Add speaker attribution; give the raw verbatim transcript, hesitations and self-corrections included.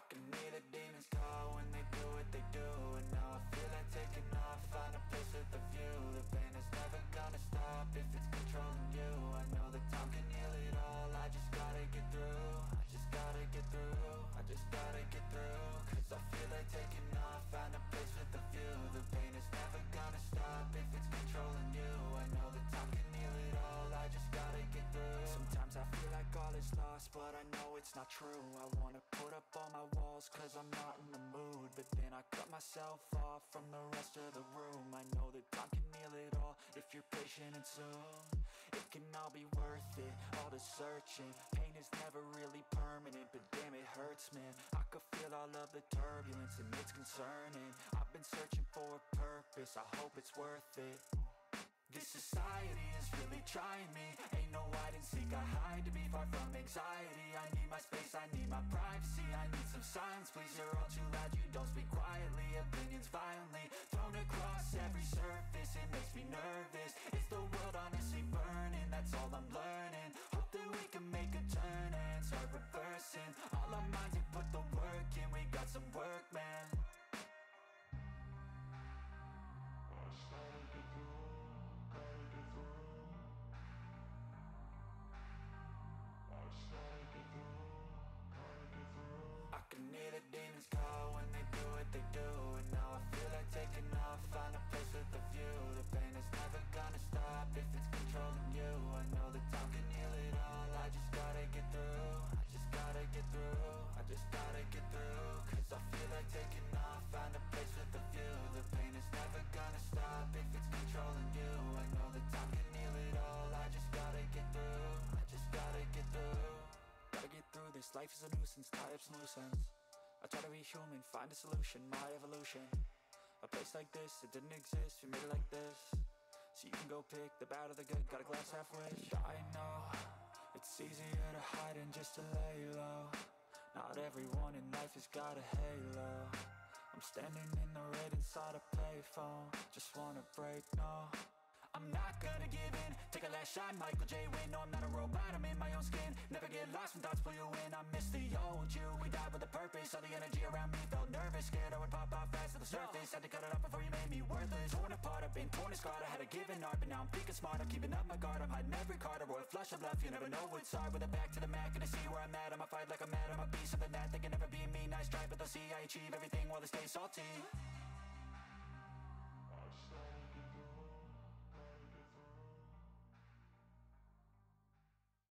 Speaker 1: can hear the demons call when they do what they do. And now I feel like taking off, find a place with a view. The pain is never gonna stop if it's controlling you. I know that time can heal it all, I just gotta get through. I just gotta get through, I just gotta get through. Cause I feel like taking off, find a place with a view. The pain is never gonna stop if it's controlling you. I know that time can heal it all, I just gotta get through. Sometimes I feel like all is lost, but I know it's not true. I wanna put up all my walls cause I'm not in the mood, but then I cut myself off from the rest of the room. I know that time can heal it all if you're patient and soon it can all be worth it, all the searching. Pain is never really permanent, but damn it hurts, man. I could feel all of the turbulence and it's concerning. I've been searching for a purpose, I hope it's worth it. This society is really trying me. Ain't no hide and seek, I hide to be far from anxiety. I need my space, I need my privacy. I need some silence, please, you're all too loud. You don't speak quietly, opinions violently thrown across every surface. It makes me nervous, is the world honestly burning? That's all I'm learning. Hope that we can make a turn and start reversing all our minds and put the work in. We got some work, man. I started to do I can hear the demons call when they do what they do. And now I feel like taking off, find a place with a view. The pain is never gonna stop if it's controlling you. I know that time can heal it all, I just gotta get through. I just gotta get through, I just gotta get through. Cause I feel like taking off, find a place with a view. The pain is never gonna stop if it's controlling you. I know that time can heal it all, I just gotta get through. I just gotta get through. Gotta get through this, life is a nuisance, tie up some loose ends. I try to be human, find a solution, my evolution. A place like this, it didn't exist, we made it like this. So you can go pick the bad or the good, got a glass half wish. I know, it's easier to hide than just to lay low. Not everyone in life has got a halo. I'm standing in the red inside a payphone, just wanna break, no. I'm not gonna give in, take a last shot, Michael J. Win. No, I'm not a robot, I'm in my own skin. Never get lost when thoughts pull you in. I miss the old you, we died with a purpose. All the energy around me felt nervous, scared I would pop out fast to the surface. Had to cut it off before you made me worthless. Torn apart, I've been torn and scarred. I had a given art, but now I'm peaking smart. I'm keeping up my guard, I'm hiding every card. A royal flush of love, you never know what's hard. With a back to the mat, gonna see where I'm at. I'ma fight like I'm mad, I'ma be something that they can never be me. Nice try, but they'll see I achieve everything while they stay salty.